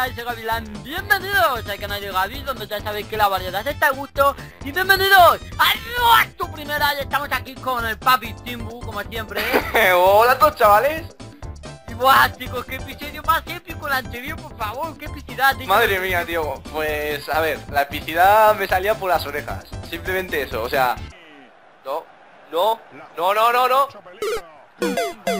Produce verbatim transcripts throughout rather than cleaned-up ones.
canal, soy Gavilán. Bienvenidos al canal de Gavi, donde ya sabéis que la variedad está a gusto. Y bienvenidos a tu primera. Y estamos aquí con el papi Timbu, como siempre. Hola a todos, chavales. Y buah, chicos, qué episodio más épico el anterior, por favor, qué epicidad, tío. Madre mía, tío. Pues, a ver, la epicidad me salía por las orejas. Simplemente eso, o sea... No, no, no, no, no, no. Tío,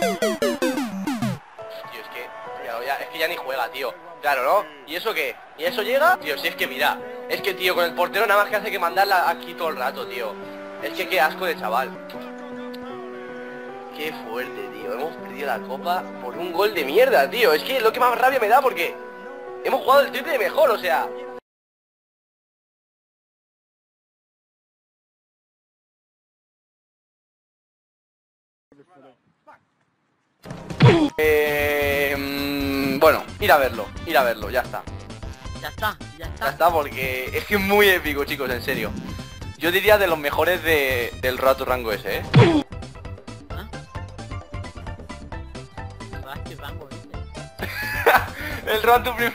es que... Ya, ya, es que ya ni juega, tío. Claro, ¿no? ¿Y eso qué? ¿Y eso llega? Tío, si es que mira. Es que, tío, con el portero nada más que hace que mandarla aquí todo el rato, tío. Es que qué asco de chaval. Qué fuerte, tío. Hemos perdido la copa por un gol de mierda, tío. Es que es lo que más rabia me da porque hemos jugado el triple de mejor, o sea... Eh, mmm, bueno, ir a verlo, ir a verlo, ya está. Ya está, ya está. Ya está, porque es que es muy épico, chicos, en serio. Yo diría de los mejores de, del Rato Rango ese, ¿eh? ¿Ah? ¿Qué rango ese? El Rato prim...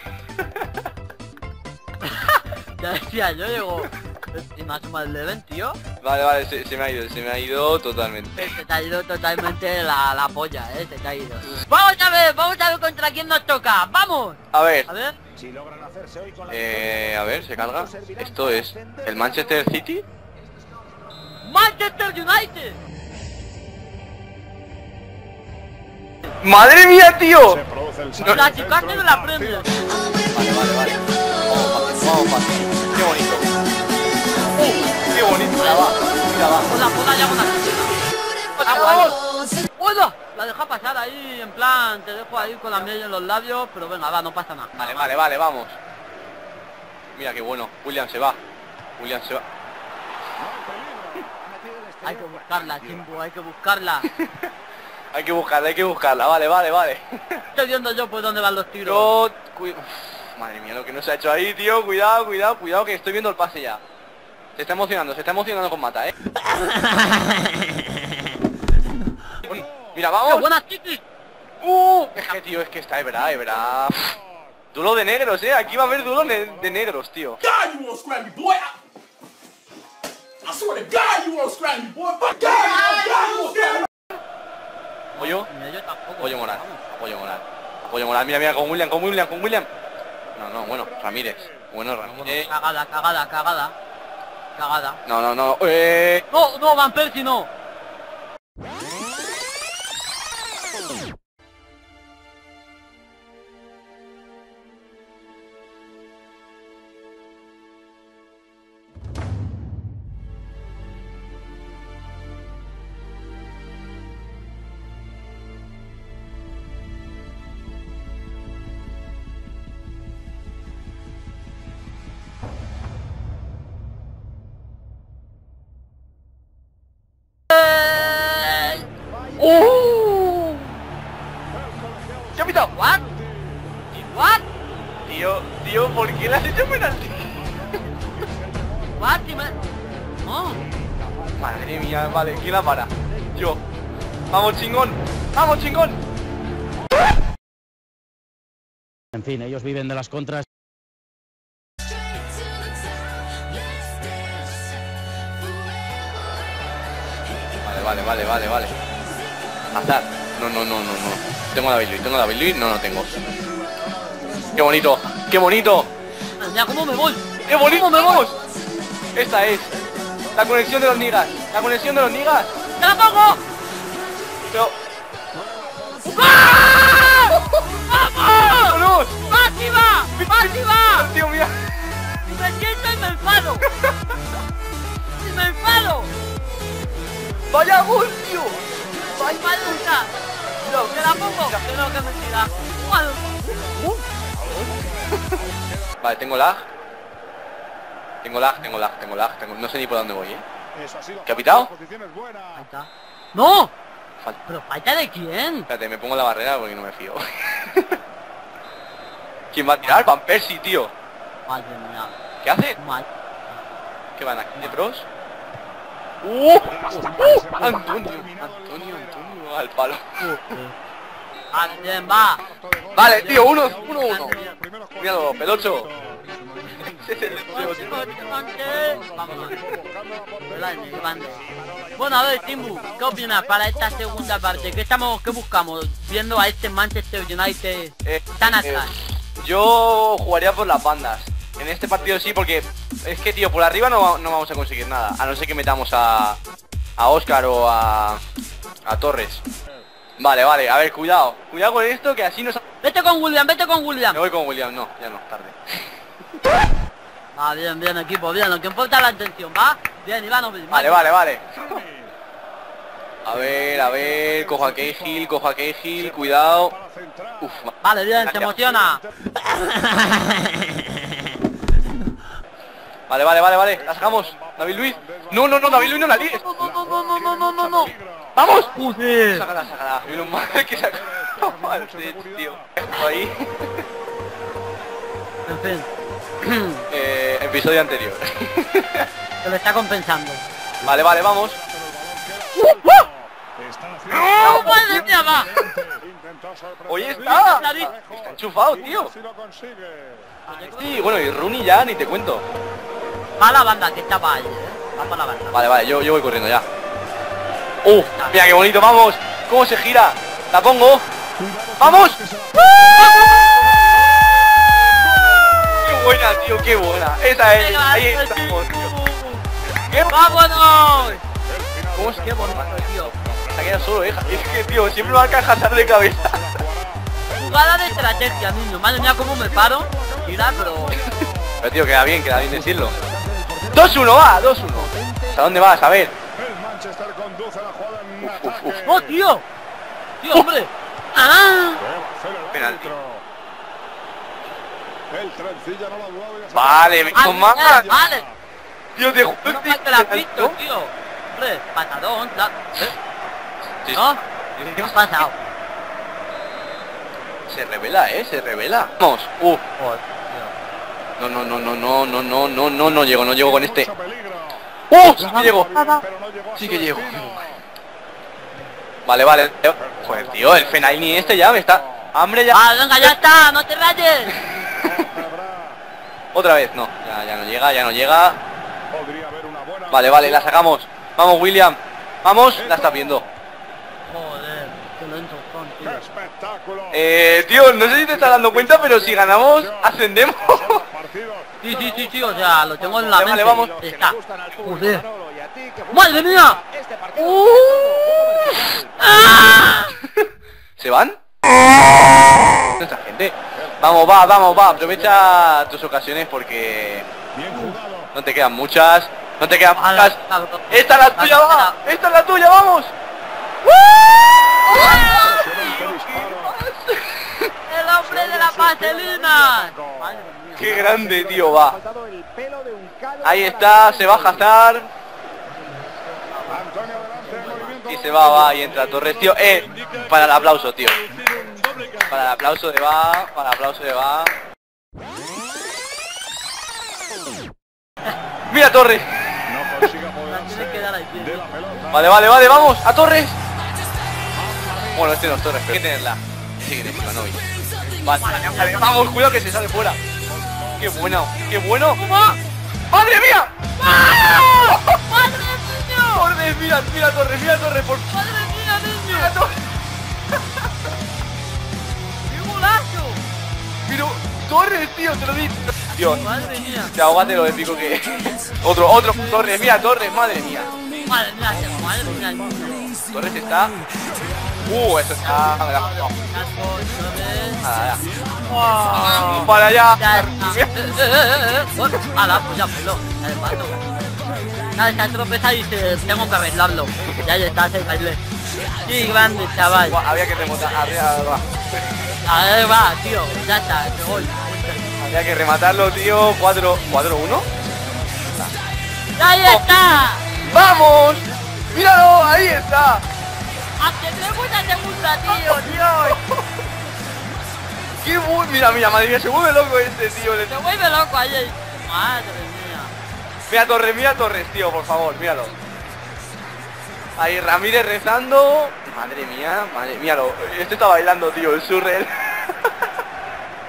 Ya decía yo, digo... ¿Y más suma el Leven, tío? Vale, vale, se, se me ha ido, se me ha ido totalmente. Se te ha ido totalmente la, la polla, eh, se te ha ido. Vamos a ver, vamos a ver contra quién nos toca, ¡vamos! A ver, A ver. eh, a ver, se carga. Esto es el Manchester City. ¡Manchester United! ¡Madre mía, tío! No, la chicaste de la Premier. Vale, vale, vale. Vamos, fácil, vamos, fácil. Qué bonito. Uh, qué bonito, mira va, mira va. Hola, hola, ya una chica. ¡Hola! La deja pasar ahí, en plan, te dejo ahí con la miel en los labios, pero venga, va, no pasa nada. Vale, vale, vale, vamos. Mira qué bueno. William se va. William se va. Hay que buscarla, Timbu, hay que buscarla. Hay que buscarla, hay que buscarla. Vale, vale, vale. Estoy viendo yo por dónde van los tiros. Yo... Uf, madre mía, lo que nos ha hecho ahí, tío. Cuidado, cuidado, cuidado, que estoy viendo el pase ya. Se está emocionando, se está emocionando con Mata, eh. Bueno, mira, vamos. ¡Buenas chiquis! Uh, es que, tío, es que está Ebra, Ebra. Duelo de negros, eh. Aquí va a haber duelo de, de negros, tío. ¿Apoyo? Mira, yo tampoco. Apoyo moral. Apoyo moral. Apoyo moral. Mira, mira, con William, con William, con William. No, no, bueno, Ramírez. Bueno, Ramírez. Cagada, cagada, cagada. Cagada. No, no, no. Eh... No, no, Van Persie no. ¡Uh! ¿Qué ha pitado? ¿What? ¿What? Tío, tío, ¿por qué le has hecho penalti? ¿What? ¿Qué me... No. Madre mía, vale, ¿quién la para? Yo. ¡Vamos, chingón! ¡Vamos, chingón! En fin, ellos viven de las contras. Vale, vale, vale, vale, vale. Azar. No, no, no, no, no. Tengo David Luiz, tengo David Luiz. No, no tengo. ¡Qué bonito! ¡Qué bonito! Ya, ¿cómo me voy? ¡Qué bonito me vamos! Esta es la conexión de los niggas. La conexión de los niggas. ¡Te la pongo! Pero... ¡Ah! ¡Vamos! ¡Vámonos! ¡Máxima! ¡Máxima! Tío, mira. ¡Me siento y me enfado! ¡Y me enfado! ¡Vaya gol, tío! ¡Ay, maluca! No, ¿te la pongo? Que no, que mentira. Uh. Vale, tengo lag. Tengo lag, tengo lag, tengo lag. Tengo... No sé ni por dónde voy, ¿eh? ¿Qué ha pitado? Ahí está. ¡No! Falta. ¿Pero falta de quién? Espérate, me pongo la barrera porque no me fío. ¿Quién va a tirar? Van Persie, tío. Madre mía. ¿Qué hace? Mal. ¿Qué van aquí de pros? ¡Uh! ¡Uh! Antonio, Antonio, Antonio, al palo. Alguien va. Vale, tío, uno, uno, uno. Míralo, Pelocho. Vámonos. Grande, grande. Bueno, a ver, Timbu, ¿qué opinas para esta segunda parte? ¿Qué estamos, qué buscamos? Viendo a este Manchester United Eh, tan eh, atrás. yo jugaría por las bandas. En este partido sí, porque es que, tío, por arriba no, no vamos a conseguir nada. A no ser que metamos a, a Oscar o a, a Torres. Vale, vale, a ver, cuidado. Cuidado con esto, que así nos... Vete con William, vete con William. Me voy con William, no, ya no, tarde. Ah, bien, bien, equipo, bien. Lo que importa es la atención, ¿va? Bien, Ivanovic. Vale, vale, vale. A ver, a ver, cojo a Cahill, cojo a Cahill, cuidado. Uf, Vale, bien, se gracias. emociona. Vale, vale, vale, vale, la sacamos. David Luiz. No, no, no, David Luiz no la líes. No, no, no, no, no, no, no, no. ¡Vamos! Joder. Sácala, sácala. Menos mal que saca. Vale, tío. Esto ahí. En fin, Eh, episodio anterior. se lo está compensando. Vale, vale, vamos. ¡Oh, madre mía, va! Oye, está. Está enchufado, tío. Sí, bueno, y Rooney ya ni te cuento. Va a la banda, que está para ahí, ¿eh? Va para la banda. Vale, vale, yo, yo voy corriendo ya. ¡Uh! Mira qué bonito, vamos. ¿Cómo se gira? La pongo. ¡Vamos! ¡Qué buena, tío! ¡Qué buena! Esa es. Venga, Ahí el estamos, tío. Timbu. ¿Qué? ¡Vámonos! ¿Cómo es? Qué bonito, tío. Se ha quedado solo, eh. Es que, tío, siempre marca el Hazard de cabeza. Jugada de estrategia, niño. Madre mía, cómo me paro. Mira, pero... Pero, tío, queda bien, queda bien decirlo. dos uno, va, dos uno. ¿Hasta dónde vas? A ver. Uf, uf, uf. ¡Oh, tío! ¡Tío, hombre! ¡Ah! Penalti. Vale, me Ah, toma. eh, vale. Tío, te juro No que- te la has visto, tío. Hombre, patadón, claro. ¿Eh? Sí, ¿No? ¿Qué ha pasado? Se revela, eh, se revela. Vamos. Uh. Joder, No, no, no, no, no, no, no, no, no, no llego, no llego con este. ¡Uh! Sí que llego. Sí que llego. Vale, vale. Joder, tío, el Fenaini este ya me está... Hambre ya. ¡Ah, venga, ya está! ¡No te rayes! Otra vez, no. Ya, ya no llega, ya no llega. Vale, vale, la sacamos. Vamos, William. Vamos, la estás viendo. Joder, qué lento son, tío. Eh, tío, no sé si te estás dando cuenta, pero si ganamos, ascendemos. Sí, sí, sí, sí, o sea, lo tengo en la Vale, mente. vamos. Está. Joder. ¡Madre mía! ¡Uh! ¡Ah! ¿Se van? Nuestra gente. Vamos, va, vamos, va. Aprovecha tus ocasiones porque no te quedan muchas. No te quedan Ala, muchas. cabrón. Esta es la tuya, va. Esta es la tuya, vamos. ¡El hombre de la vaselina! Madre mía. Qué grande, tío, va. Ahí está, se va a Hazard. Y se va, va, y entra Torres, tío. Eh, para el aplauso, tío. Para el aplauso de va, para el aplauso de va. Mira Torres. La tiene que dar ahí, tío. Vale, vale, vale, vamos, a Torres. Bueno, este no es Torres, pero hay que tenerla. Sí, que es Ivanovic. Vale, vale, vamos, cuidado que se sale fuera. Qué bueno, qué bueno. ¡Madre mía! ¡Madre mía! Torres, mira, mira Torres, mira Torres, por ¡Madre mía, niño! mira Torres. ¡Qué golazo! Pero Torres, tío, te lo digo. Dios, ¡Madre mía! te ahogate lo épico que es. Otro, otro, Torres, mira Torres, madre mía. ¡Madre mía! ¡Madre mía! niño! Torres está. Uh, eso está. me la- no, Casco, Torres. nada, ¡Wow! ya. Para allá. Ya está. Eh, eh, eh, eh. Bueno, ala, pues ya pelo. Ya de paso. Nada, se ha tropezado y se... tengo que arreglarlo. Ya ya está, se baile. Sí, grande, chaval. Buah, había que remontar, arriba, va. A ver, va, tío. Ya está, el gol. Había que rematarlo, tío. cuatro uno. ¡Ya ahí está! ¡Vamos! ¡Míralo! ¡Ahí está! ¡Aunque te gusta, te gusta, tío, tío! ¡Qué bueno! Mira, mira, madre mía, se vuelve loco este, tío. Le- Te vuelve loco ayer. Madre mía. Mira Torres, mira Torres, tío, por favor, míralo. Ahí Ramírez rezando. Madre mía, madre mía, lo... este está bailando, tío, el surrel.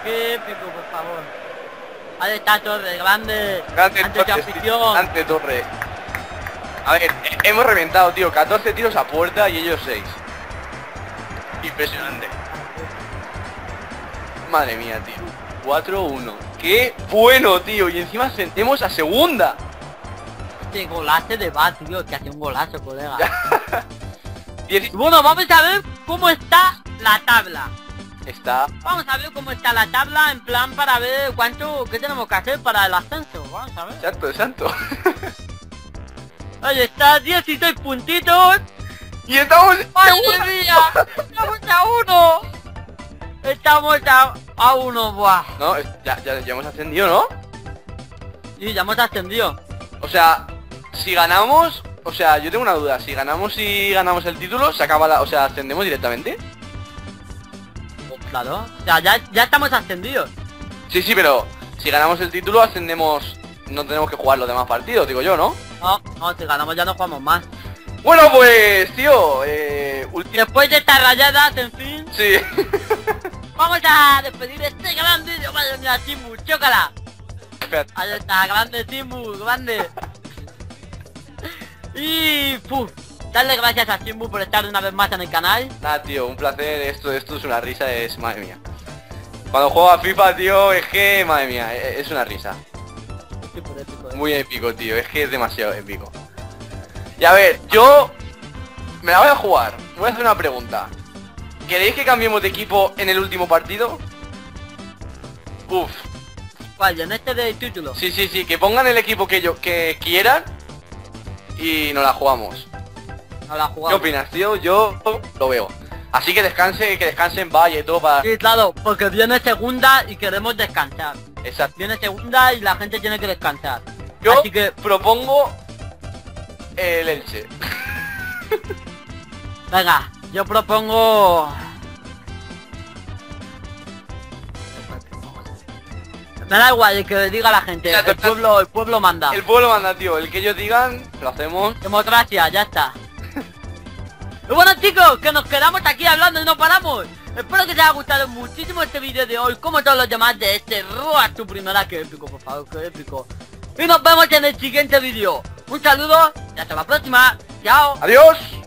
qué épico, por favor. Ahí está Torres, grande. Grande ante tu Torres, afición. ante Torres. A ver, eh, hemos reventado, tío, catorce tiros a puerta y ellos seis. Impresionante. Madre mía, tío. cuatro uno. Qué bueno, tío. Y encima ascendemos a segunda. Este golazo de Bat, tío, que hace un golazo, colega. Diez- Bueno, vamos a ver cómo está la tabla. Está... Vamos a ver cómo está la tabla, en plan para ver cuánto, qué tenemos que hacer para el ascenso. Vamos a ver. Exacto, exacto. Ahí está, dieciséis puntitos. Y estamos... ¡Madre mía! ¡Estamos a uno! Estamos a, a uno, buah. No, es- ya, ya, ya hemos ascendido, ¿no? Y ya hemos ascendido. O sea, si ganamos... O sea, yo tengo una duda. Si ganamos y ganamos el título, se acaba la... O sea, ascendemos directamente. Claro. O sea, ya, ya estamos ascendidos. Sí, sí, pero... Si ganamos el título, ascendemos... No tenemos que jugar los demás partidos, digo yo, ¿no? No, no, si ganamos ya no jugamos más. Bueno, pues, tío... Eh... Y ulti- después de estas rayadas, en fin, Sí. vamos a despedir este gran vídeo. Madre mía, Timbu, chócala. Espera. Ahí está, grande Timbu, grande. Y... Puf, darle gracias a Timbu por estar una vez más en el canal. Nada, tío, un placer. Esto, esto es una risa, es... Madre mía. Cuando juego a FIFA, tío, es que... Madre mía, e- es una risa. Súper épico, eh. Muy épico, tío. Es que es demasiado épico. Y a ver, yo... Me la voy a jugar. Voy a hacer una pregunta. ¿Queréis que cambiemos de equipo en el último partido? Uf. ¿Cuál? ¿En este del título? Sí, sí, sí. Que pongan el equipo que yo que quieran. Y nos la jugamos. No la ¿Qué jugamos. opinas, tío? Yo lo veo. Así que descanse, que descansen Valle y todo para... Sí, claro, porque viene segunda y queremos descansar. Exacto. Viene segunda y la gente tiene que descansar. Yo Así que, propongo el Elche. venga, yo propongo... Me da igual el que diga la gente, Ya, el total. pueblo, el pueblo manda. El pueblo manda, tío. El que ellos digan, lo hacemos. Democracia, ya está. Y bueno, chicos, que nos quedamos aquí hablando y no paramos. Espero que te haya gustado muchísimo este vídeo de hoy, como todos los demás de este Road to Primera. Que épico, por favor, que épico. Y nos vemos en el siguiente vídeo. Un saludo y hasta la próxima. Chao. ¡Adiós!